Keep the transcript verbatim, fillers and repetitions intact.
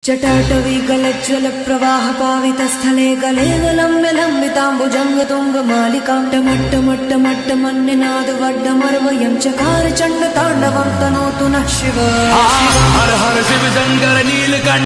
जटाटवी गलज्ज्वल प्रवाह पावित स्थले गले गलम्ब्य लम्बिताम्बुजंग तुंग मालिकां टमट्टमट्टमट्ट मन्निनाद वड्डमर्वयं चकार चंड तांडवं तनोतु नः शिव। हर हर शिव शंकर नीलकंठ।